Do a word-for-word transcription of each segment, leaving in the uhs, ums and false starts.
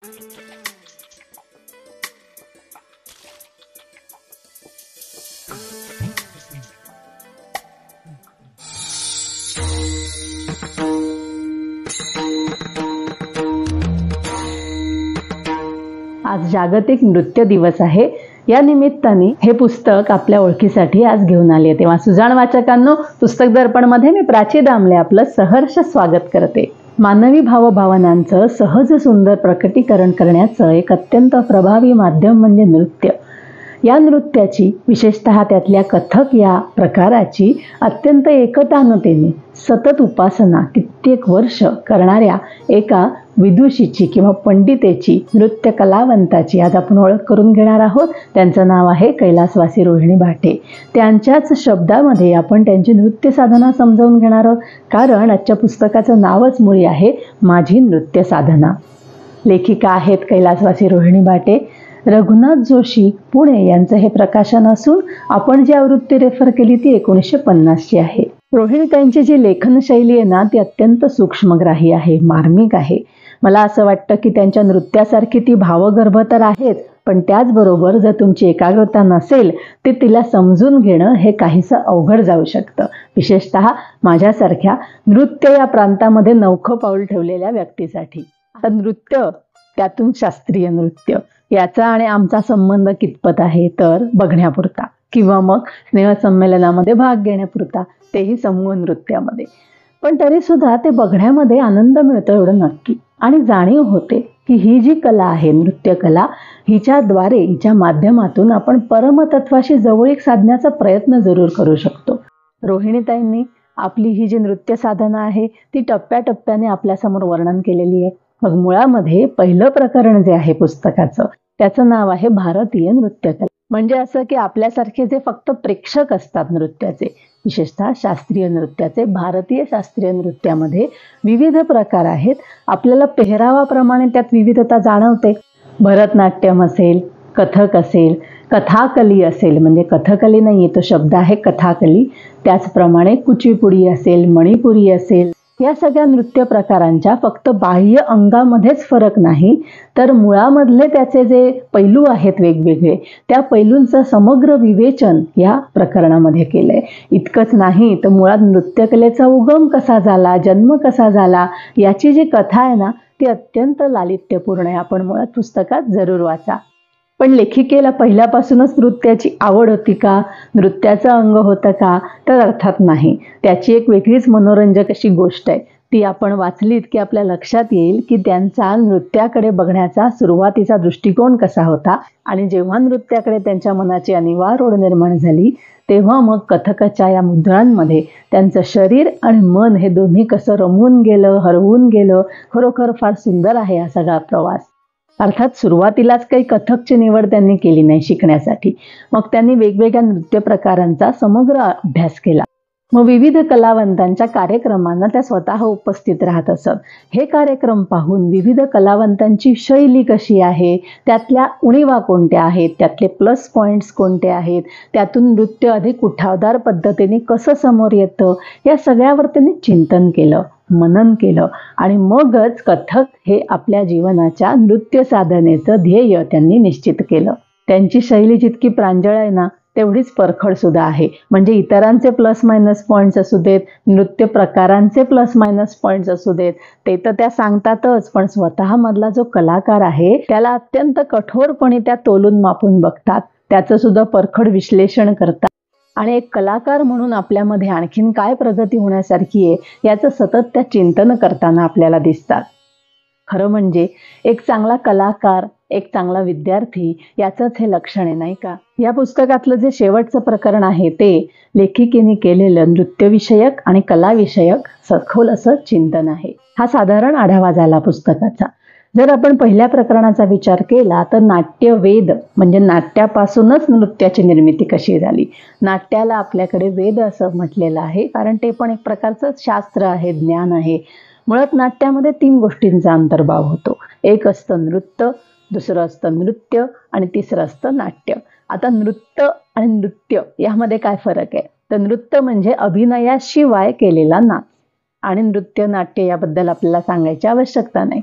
आज जागतिक नृत्य दिवस आहे. या निमित्ताने हे पुस्तक आपल्या ओळखीसाठी आज घेऊन आले. तेव्हा सुजाण वाचकांनो, पुस्तक दर्पण मध्ये मी प्राची दामले आपलं सहर्ष स्वागत करते. मानवी भावभावनांचं सहज सुंदर प्रकटीकरण करण्याचं एक अत्यंत प्रभावी माध्यम म्हणजे नृत्य. या नृत्याची, विशेषतः त्यातल्या कथक या प्रकाराची अत्यंत एकतानतेने सतत उपासना कित्येक वर्ष करणाऱ्या एका विदुषीची किंवा पंडितेची, नृत्य कलावंताची आज आपण ओळख करून घेणार आहोत. त्यांचं नाव आहे कैलासवासी रोहिणी भाटे. त्यांच्याच शब्दामध्ये आपण त्यांची नृत्य साधना समजावून घेणार आहोत, कारण आजच्या पुस्तकाचं नावच मुळी आहे माझी नृत्य साधना. लेखिका आहेत कैलासवासी रोहिणी भाटे. रघुनाथ जोशी पुणे यांचं हे प्रकाशन असून आपण जी आवृत्ती रेफर केली ती एकोणीसशे पन्नासची आहे. रोहिणीताईंची जी लेखन शैली आहे ना, ती अत्यंत सूक्ष्मग्राही आहे, मार्मिक आहे. मला असं वाटतं की त्यांच्या नृत्यासारखी ती भावगर्भ तर आहेच, पण त्याचबरोबर जर तुमची एकाग्रता नसेल ते तिला समजून घेणं हे काहीसं अवघड जाऊ शकतं, विशेषतः माझ्यासारख्या नृत्य या प्रांतामध्ये नवखं पाऊल ठेवलेल्या व्यक्तीसाठी. आता नृत्य, त्यातून शास्त्रीय नृत्य, याचा आणि आमचा संबंध कितपत आहे तर बघण्यापुरता किंवा मग स्नेहसंमेलनामध्ये भाग घेण्यापुरता, तेही समूह नृत्यामध्ये. पण तरी सुद्धा ते बघण्यामध्ये आनंद मिळतो एवढं नक्की, आणि जाणीव होते की ही जी कला आहे, नृत्य कला, हिच्याद्वारे, हिच्या माध्यमातून आपण परमतत्वाशी जवळीक साधण्याचा प्रयत्न जरूर करू शकतो. रोहिणीताईंनी आपली ही जी नृत्य साधना आहे ती टप्प्याटप्प्याने आपल्यासमोर वर्णन केलेली आहे. मग मुळामध्ये पहिलं प्रकरण जे आहे पुस्तकाचं, त्याचं नाव आहे भारतीय नृत्यकला. म्हणजे असं की आपल्यासारखे जे फक्त प्रेक्षक असतात नृत्याचे, विशेषतः शास्त्रीय नृत्याचे, भारतीय शास्त्रीय नृत्यामध्ये विविध प्रकार आहेत. आपल्याला पेहरावाप्रमाणे त्यात विविधता जाणवते. भरतनाट्यम असेल, कथक असेल, कथाकली असेल, म्हणजे कथकली नाही तो शब्द आहे कथाकली, त्याचप्रमाणे कुचिपुडी असेल, मणिपुरी असेल, या सगळ्या नृत्य प्रकारांच्या फक्त बाह्य अंगामध्येच फरक नाही, तर मुळामधले त्याचे जे पैलू आहेत वेगवेगळे, त्या पैलूंचं समग्र विवेचन या प्रकरणामध्ये केलंय. इतकंच नाही तर मुळात नृत्यकलेचा उगम कसा झाला, जन्म कसा झाला, याची जी कथा आहे ना, ती अत्यंत लालित्यपूर्ण आहे. आपण मुळात पुस्तकात जरूर वाचा. पण लेखिकेला पहिल्यापासूनच नृत्याची आवड होती का, नृत्याचं अंग होतं का, तर अर्थात नाही. त्याची एक वेगळीच मनोरंजक अशी गोष्ट आहे. ती आपण वाचलीत की आपल्या लक्षात येईल की त्यांचा नृत्याकडे बघण्याचा सुरुवातीचा दृष्टिकोन कसा होता, आणि जेव्हा नृत्याकडे त्यांच्या मनाची अनिवार्य ओढ निर्माण झाली तेव्हा मग कथकच्या या मुद्रांमध्ये त्यांचं शरीर आणि मन हे दोन्ही कसं रमून गेलं, हरवून गेलं. खरोखर फार सुंदर आहे हा सगळा प्रवास. अर्थात सुरुवातीलाच काही कथकची निवड त्यांनी केली नाही शिकण्यासाठी. मग त्यांनी वेगवेगळ्या नृत्य प्रकारांचा समग्र अभ्यास केला. मग विविध कलावंतांच्या कार्यक्रमांना त्या स्वतः उपस्थित राहत असत. हे कार्यक्रम पाहून विविध कलावंतांची शैली कशी आहे, त्यातल्या उणीवा कोणत्या आहेत, त्यातले प्लस पॉइंट्स कोणते आहेत, त्यातून नृत्य अधिक उठावदार पद्धतीने कसं समोर येतं, या सगळ्यावर त्यांनी चिंतन केलं, मनन केलं, आणि मगच कथक हे आपल्या जीवनाच्या नृत्य साधनेचं ध्येय त्यांनी निश्चित केलं. त्यांची शैली जितकी प्रांजळ आहे ना, तेवढीच परखड सुद्धा आहे. म्हणजे इतरांचे प्लस मायनस पॉइंट्स असू देत, नृत्य प्रकारांचे प्लस मायनस पॉइंट्स असू देत, ते तर त्या सांगतातच, पण स्वतः मधला जो कलाकार आहे त्याला अत्यंत कठोरपणे त्या तोलून मापून बघतात, त्याचं सुद्धा परखड विश्लेषण करतात, आणि एक कलाकार म्हणून आपल्यामध्ये आणखीन काय प्रगती होण्यासारखी आहे याचं सतत त्या चिंतन करताना आपल्याला दिसतात. खरं म्हणजे एक चांगला कलाकार, एक चांगला विद्यार्थी याचंच हे लक्षण आहे, नाही का? या पुस्तकातलं जे शेवटचं प्रकरण आहे ते लेखिकेने केलेलं नृत्यविषयक आणि कलाविषयक सखोल असं चिंतन आहे. हा साधारण आढावा झाला पुस्तकाचा. जर आपण पहिल्या प्रकरणाचा विचार केला तर नाट्यवेद म्हणजे नाट्यापासूनच नृत्याची निर्मिती कशी झाली. नाट्याला आपल्याकडे वेद असं म्हटलेलं आहे, कारण ते पण एक प्रकारचं शास्त्र आहे, ज्ञान आहे. मुळात नाट्यामध्ये तीन गोष्टींचा अंतर्भाव होतो. एक असतं नृत्य, दुसरं असतं नृत्य, आणि तिसरं असतं नाट्य. आता नृत्य आणि नृत्य यामध्ये काय फरक आहे तर नृत्य म्हणजे अभिनयाशिवाय केलेला नाच, आणि नृत्य नाट्य याबद्दल आपल्याला सांगायची आवश्यकता नाही.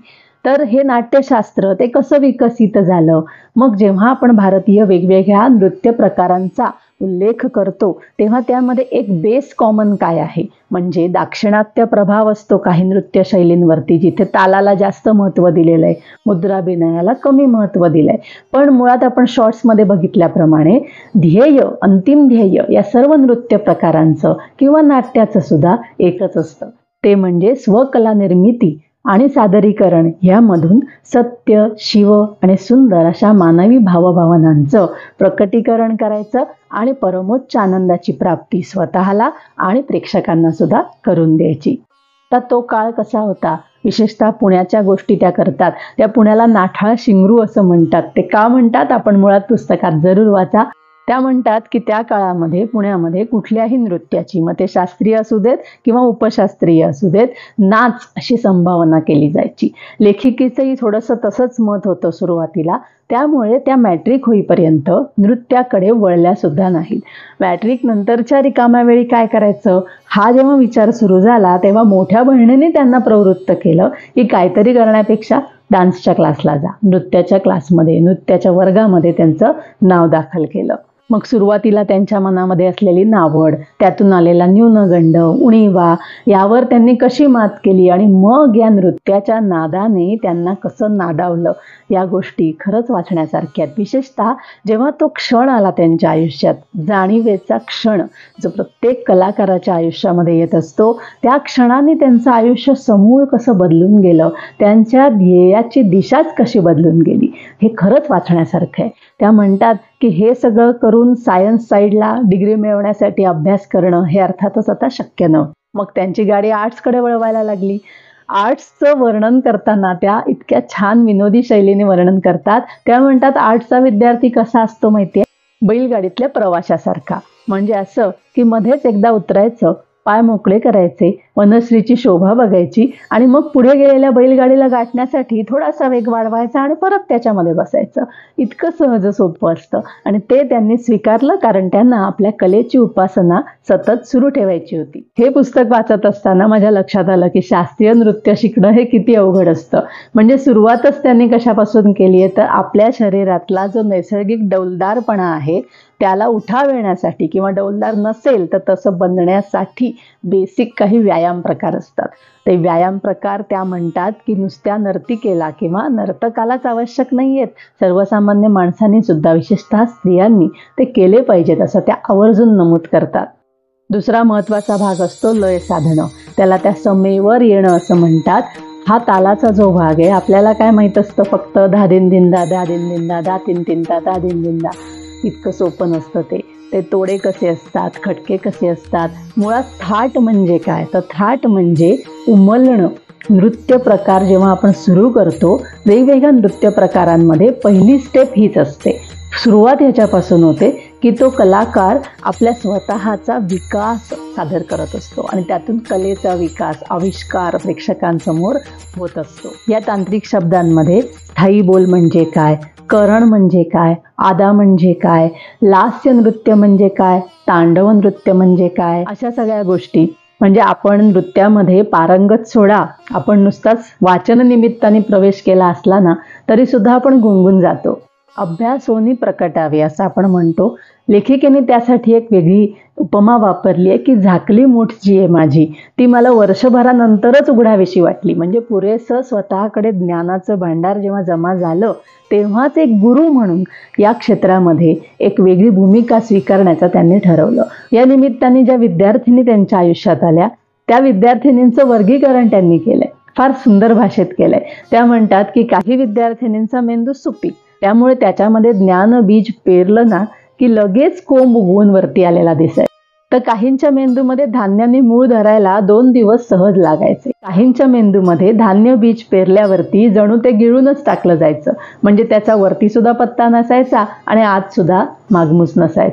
तर हे नाट्यशास्त्र ते कसं विकसित झालं? मग जेव्हा आपण भारतीय वेगवेगळ्या नृत्य प्रकारांचा उल्लेख करतो तेव्हा त्यामध्ये एक बेस कॉमन काय आहे, म्हणजे दाक्षिणात्य प्रभाव असतो काही नृत्य शैलींवरती, जिथे तालाला जास्त महत्त्व दिलेलं आहे, मुद्राभिनयाला कमी महत्त्व दिलंय. पण मुळात आपण शॉर्ट्समध्ये बघितल्याप्रमाणे ध्येय, अंतिम ध्येय या सर्व नृत्य प्रकारांचं किंवा नाट्याचं सुद्धा एकच असतं, ते म्हणजे स्वकला निर्मिती आणि सादरीकरण यामधून सत्य, शिव आणि सुंदर अशा मानवी भावभावनांचं प्रकटीकरण करायचं आणि परमोच्च आनंदाची प्राप्ती स्वतःला आणि प्रेक्षकांना सुद्धा करून द्यायची. तर तो काळ कसा होता? विशेषतः पुण्याच्या गोष्टी त्या करतात. त्या पुण्याला नाठाळ शिंगरू असं म्हणतात. ते का म्हणतात आपण मुळात पुस्तकात जरूर वाचा. त्या म्हणतात की त्या काळामध्ये पुण्यामध्ये कुठल्याही नृत्याची, मग ते शास्त्रीय असू देत किंवा उपशास्त्रीय असू देत, नाच अशी संभावना केली जायची. लेखिकेचंही थोडंसं तसंच मत होतं सुरुवातीला. त्यामुळे त्या मॅट्रिक होईपर्यंत नृत्याकडे वळल्या सुद्धा नाहीत. मॅट्रिक नंतरच्या रिकाम्या वेळी काय करायचं हा जेव्हा विचार सुरू झाला तेव्हा मोठ्या बहिणीने त्यांना प्रवृत्त केलं की काहीतरी करण्यापेक्षा डान्सच्या क्लासला जा. नृत्याच्या क्लासमध्ये, नृत्याच्या वर्गामध्ये त्यांचं नाव दाखल केलं. मग सुरुवातीला त्यांच्या मनामध्ये असलेली नावड, त्यातून आलेला न्यूनगंड, उणीवा यावर त्यांनी कशी मात केली आणि मग या नृत्याच्या नादाने त्यांना कसं नादावलं, या गोष्टी खरंच वाचण्यासारख्या आहेत. विशेषतः जेव्हा तो क्षण आला त्यांच्या आयुष्यात, जाणीवेचा क्षण जो प्रत्येक कलाकाराच्या आयुष्यामध्ये येत असतो, त्या क्षणाने त्यांचं आयुष्य समूळ कसं बदलून गेलं, त्यांच्या ध्येयाची दिशाच कशी बदलून गेली, हे खरंच वाचण्यासारखं आहे. त्या म्हणतात की हे सगळं करून सायन्स साईडला डिग्री मिळवण्यासाठी अभ्यास करणं हे अर्थातच आता शक्य नव्हतं. मग त्यांची गाडी आर्ट्सकडे वळवायला लागली. आर्ट्सचं वर्णन करताना त्या इतक्या छान विनोदी शैलीने वर्णन करतात. त्या म्हणतात आर्ट्सचा विद्यार्थी कसा असतो माहितीये? बैलगाडीतल्या प्रवाशासारखा. म्हणजे असं की मध्येच एकदा उतरायचं, पाय मोकळे करायचे, वनश्रीची शोभा बघायची आणि मग पुढे गेलेल्या बैलगाडीला गाठण्यासाठी थोडासा वेग वाढवायचा आणि परत त्याच्यामध्ये बसायचं. इतकं सहज सोपं असतं आणि ते त्यांनी स्वीकारलं, कारण त्यांना आपल्या कलेची उपासना सतत सुरू ठेवायची होती. हे पुस्तक वाचत असताना माझ्या लक्षात आलं की शास्त्रीय नृत्य शिकणं हे किती अवघड असतं. म्हणजे सुरुवातच त्यांनी कशापासून केली आहे तर आपल्या शरीरातला जो नैसर्गिक डौलदारपणा आहे त्याला उठाव येण्यासाठी, किंवा डौलदार नसेल तर तसं बनण्यासाठी बेसिक काही व्यायाम प्रकार असतात. ते व्यायाम प्रकार त्या म्हणतात की नुसत्या नर्तिकेला किंवा नर्तकालाच आवश्यक नाही आहेत, सर्वसामान्य माणसांनी सुद्धा, विशेषतः स्त्रियांनी ते केले पाहिजेत असं त्या आवर्जून नमूद करतात. दुसरा महत्त्वाचा भाग असतो लय साधणं. त्याला त्या समेवर येणं असं म्हणतात. हा तालाचा जो भाग आहे, आपल्याला काय माहीत असतं फक्त धा दिन दिंदा धा दिन दिंदा धा तीन तीनदा धा दिन दिंदा, इतकं सोपं नसतं ते. ते तोडे कसे असतात, खटके कसे असतात. मुळात थाट म्हणजे काय तर थाट म्हणजे उमलणं. नृत्य प्रकार जेव्हा आपण सुरू करतो, वेगवेगळ्या नृत्य प्रकारांमध्ये पहिली स्टेप हीच असते. सुरुवात ह्याच्यापासून होते की तो कलाकार आपल्या स्वतःचा विकास सादर करत असतो आणि त्यातून कलेचा विकास, आविष्कार प्रेक्षकांसमोर होत असतो. या तांत्रिक शब्दांमध्ये स्थायी बोल म्हणजे काय, करण म्हणजे काय, आदा म्हणजे काय, लास्य नृत्य म्हणजे काय, तांडव नृत्य म्हणजे काय, अशा सगळ्या गोष्टी. म्हणजे आपण नृत्यामध्ये पारंगत सोडा, आपण नुसताच वाचन निमित्ताने प्रवेश केला असला ना तरी सुद्धा आपण गुंगून जातो. अभ्यासोनी प्रकटावे असं आपण म्हणतो. लेखिकेने त्यासाठी एक वेगळी उपमा वापरली आहे की झाकली मूठ जी आहे माझी, ती मला वर्षभरानंतरच उघडावीशी वाटली. म्हणजे पुरेसं स्वतःकडे ज्ञानाचं भांडार जेव्हा जमा झालं तेव्हाच एक गुरु म्हणून या क्षेत्रामध्ये एक वेगळी भूमिका स्वीकारण्याचं त्यांनी ठरवलं. या निमित्ताने ज्या विद्यार्थिनी त्यांच्या आयुष्यात आल्या त्या विद्यार्थिनींचं वर्गीकरण त्यांनी केलंय, फार सुंदर भाषेत केलंय. त्या म्हणतात की काही विद्यार्थिनींचा मेंदू सुपीक, त्यामुळे त्याच्यामध्ये ज्ञान बीज पेरलं ना की लगेच कोंब उगवून वरती आलेला दिसाय. तर काहींच्या मेंदूमध्ये धान्याने मूळ धरायला दोन दिवस सहज लागायचे. काहींच्या मेंदूमध्ये धान्य बीज पेरल्यावरती जणू ते गिळूनच टाकलं जायचं. म्हणजे त्याचा वरती सुद्धा पत्ता नसायचा आणि आत सुद्धा मागमूस नसायचा.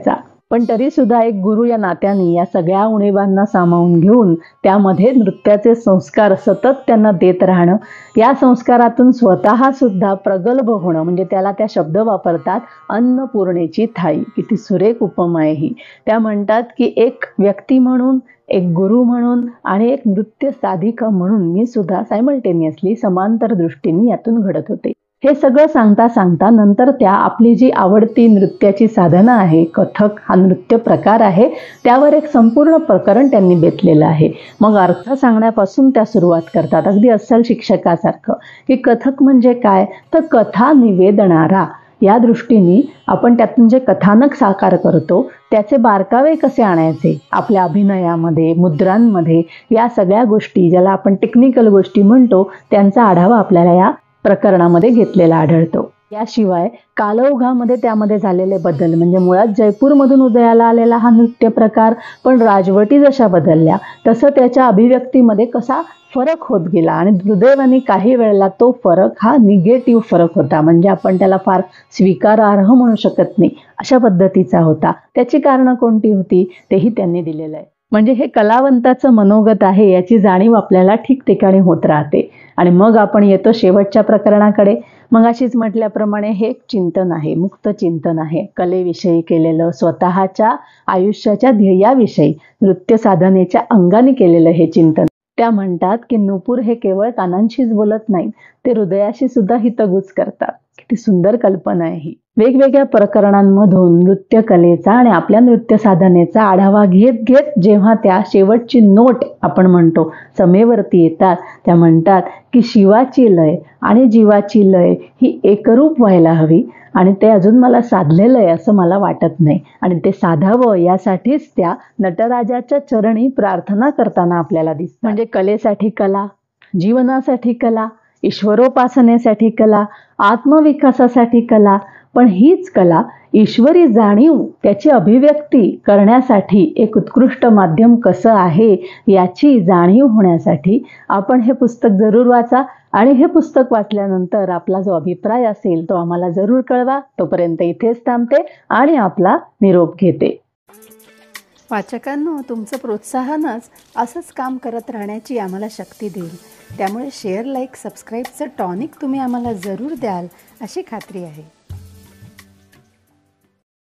पण तरीसुद्धा एक गुरु या नात्याने या सगळ्या उणीवांना सामावून घेऊन त्यामध्ये नृत्याचे संस्कार सतत त्यांना देत राहणं, या संस्कारातून स्वतःसुद्धा प्रगल्भ होणं, म्हणजे त्याला त्या शब्द वापरतात अन्नपूर्णेची थाळी. किती सुरेख उपमा आहे ही. त्या म्हणतात की एक व्यक्ती म्हणून, एक गुरु म्हणून आणि एक नृत्य साधिका म्हणून मी सुद्धा सायमल्टेनियसली समांतर दृष्टीने यातून घडत होते. हे सगळं सांगता सांगता नंतर त्या आपली जी आवडती नृत्याची साधना आहे, कथक हा नृत्य प्रकार आहे, त्यावर एक संपूर्ण प्रकरण त्यांनी बेतलेलं आहे. मग अर्थ सांगण्यापासून त्या सुरुवात करतात, अगदी अस्सल शिक्षकासारखं, की कथक म्हणजे काय, तर कथा निवेदणारा. या दृष्टीने आपण त्यातून जे कथानक साकार करतो त्याचे बारकावे कसे आणायचे आपल्या अभिनयामध्ये, मुद्रांमध्ये, या सगळ्या गोष्टी ज्याला आपण टेक्निकल गोष्टी म्हणतो त्यांचा आढावा आपल्याला या प्रकरणामध्ये घेतलेला आढळतो. याशिवाय कालौघामध्ये त्यामध्ये झालेले बदल, म्हणजे मुळात जयपूरमधून उदयाला आलेला हा नृत्य प्रकार, पण राजवटी जशा बदलल्या तसं त्याच्या अभिव्यक्तीमध्ये कसा फरक होत गेला आणि दुर्दैवाने काही वेळेला तो फरक हा निगेटिव्ह फरक होता, म्हणजे आपण त्याला फार स्वीकारार्ह म्हणू शकत नाही अशा पद्धतीचा होता. त्याची कारणं कोणती होती तेही त्यांनी दिलेलं आहे. म्हणजे हे कलावंताचं मनोगत आहे याची जाणीव आपल्याला ठिकठिकाणी होत राहते. आणि मग आपण येतो शेवटच्या प्रकरणाकडे. मग अशीच म्हटल्याप्रमाणे हे एक चिंतन आहे, मुक्त चिंतन आहे, कलेविषयी केलेलं, स्वतःच्या आयुष्याच्या ध्येयाविषयी नृत्य साधनेच्या अंगाने केलेलं हे चिंतन. त्या म्हणतात की नूपूर हे केवळ कानांशीच बोलत नाहीत, ते हृदयाशी सुद्धा हितगुज करतात. किती सुंदर कल्पना आहे ही. वेगवेगळ्या प्रकरणांमधून नृत्य कलेचा आणि आपल्या नृत्य साधनेचा आढावा घेत घेत जेव्हा त्या शेवटची नोट आपण म्हणतो समेवरती येतात, त्या म्हणतात की शिवाची लय आणि जीवाची लय ही एकरूप व्हायला हवी आणि ते अजून मला साधलेलं आहे असं मला वाटत नाही. आणि ते साधावं यासाठीच त्या नटराजाच्या चरणी प्रार्थना करताना आपल्याला दिसतं. म्हणजे कलेसाठी कला, जीवनासाठी कला, ईश्वरोपासनेसाठी कला, आत्मविकासासाठी कला, पण हीच कला ईश्वरी जाणीव त्याची अभिव्यक्ती करण्यासाठी एक उत्कृष्ट माध्यम कसं आहे याची जाणीव होण्यासाठी आपण हे पुस्तक जरूर वाचा. आणि हे पुस्तक वाचल्यानंतर आपला जो अभिप्राय असेल तो आम्हाला जरूर कळवा. तोपर्यंत इथेच थांबते आणि आपला निरोप घेते. वाचकांनो, तुमचं प्रोत्साहनच असंच काम करत राहण्याची आम्हाला शक्ती देईल. त्यामुळे शेअर, लाईक, सबस्क्राईबचं टॉनिक तुम्ही आम्हाला जरूर द्याल अशी खात्री आहे.